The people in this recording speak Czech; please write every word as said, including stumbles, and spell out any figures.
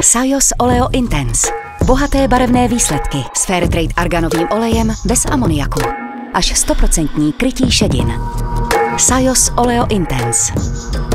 Sajos Oleo Intense. Bohaté barevné výsledky s Fairtrade arganovým olejem bez amoniaku. Až sto procent krytí šedin. Sajos Oleo Intense.